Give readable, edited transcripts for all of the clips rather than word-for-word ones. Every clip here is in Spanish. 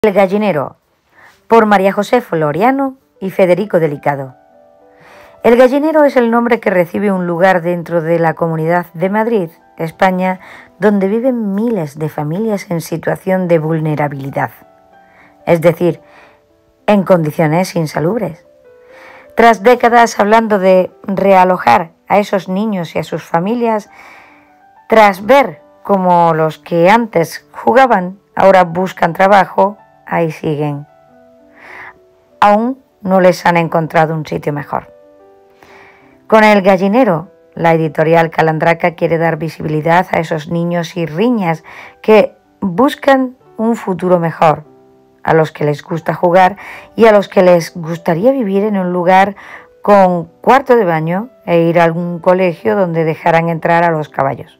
El gallinero, por María José Floriano y Federico Delicado. El gallinero es el nombre que recibe un lugar dentro de la Comunidad de Madrid, España, donde viven miles de familias en situación de vulnerabilidad, es decir, en condiciones insalubres. Tras décadas hablando de realojar a esos niños y a sus familias, tras ver cómo los que antes jugaban ahora buscan trabajo, ahí siguen. Aún no les han encontrado un sitio mejor. Con El gallinero, la editorial Calandraca quiere dar visibilidad a esos niños y riñas que buscan un futuro mejor, a los que les gusta jugar y a los que les gustaría vivir en un lugar con cuarto de baño e ir a algún colegio donde dejaran entrar a los caballos.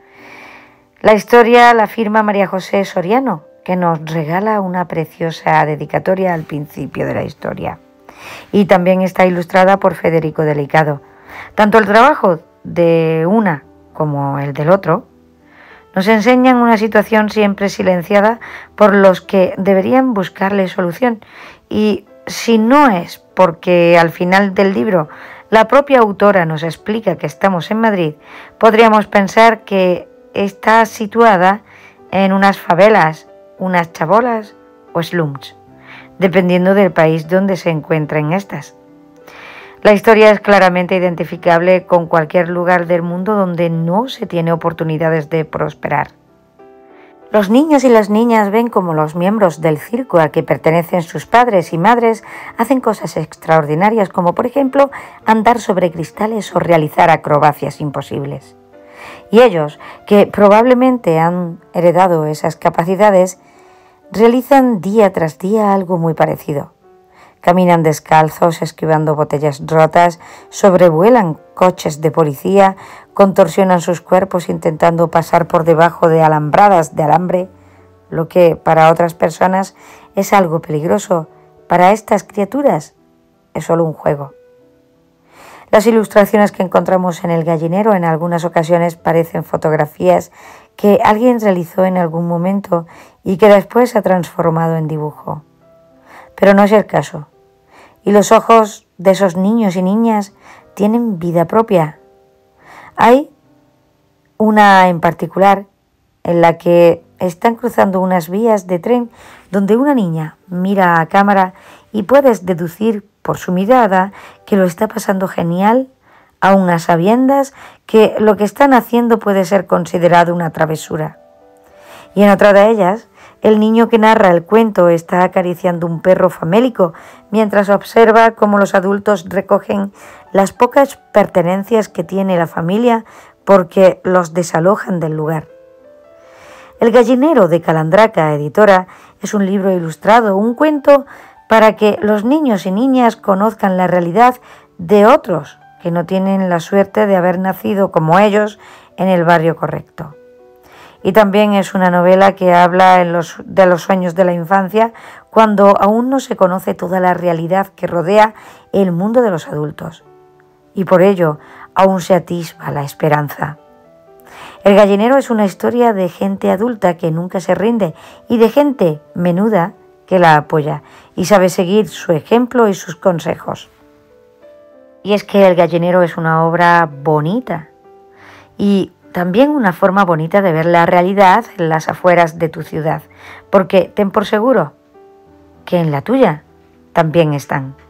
La historia la firma María José Soriano, que nos regala una preciosa dedicatoria al principio de la historia. Y también está ilustrada por Federico Delicado. Tanto el trabajo de una como el del otro nos enseñan una situación siempre silenciada por los que deberían buscarle solución. Y si no es porque al final del libro la propia autora nos explica que estamos en Madrid, podríamos pensar que está situada en unas favelas, unas chabolas o slums, dependiendo del país donde se encuentren estas. La historia es claramente identificable con cualquier lugar del mundo donde no se tiene oportunidades de prosperar. Los niños y las niñas ven como los miembros del circo al que pertenecen sus padres y madres hacen cosas extraordinarias como por ejemplo andar sobre cristales o realizar acrobacias imposibles. Y ellos, que probablemente han heredado esas capacidades, realizan día tras día algo muy parecido. Caminan descalzos, esquivando botellas rotas, sobrevuelan coches de policía, contorsionan sus cuerpos intentando pasar por debajo de alambradas de alambre. Lo que para otras personas es algo peligroso, para estas criaturas es solo un juego. Las ilustraciones que encontramos en El gallinero en algunas ocasiones parecen fotografías que alguien realizó en algún momento y que después se ha transformado en dibujo. Pero no es el caso. Y los ojos de esos niños y niñas tienen vida propia. Hay una en particular en la que están cruzando unas vías de tren donde una niña mira a cámara y puedes deducir por su mirada que lo está pasando genial, aun a sabiendas que lo que están haciendo puede ser considerado una travesura. Y en otra de ellas, el niño que narra el cuento está acariciando un perro famélico mientras observa cómo los adultos recogen las pocas pertenencias que tiene la familia porque los desalojan del lugar. El gallinero de Calandraca, editora, es un libro ilustrado, un cuento para que los niños y niñas conozcan la realidad de otros que no tienen la suerte de haber nacido como ellos en el barrio correcto. Y también es una novela que habla de los sueños de la infancia cuando aún no se conoce toda la realidad que rodea el mundo de los adultos. Y por ello aún se atisba la esperanza. El gallinero es una historia de gente adulta que nunca se rinde y de gente menuda que la apoya y sabe seguir su ejemplo y sus consejos. Y es que El gallinero es una obra bonita y también una forma bonita de ver la realidad en las afueras de tu ciudad, porque ten por seguro que en la tuya también están.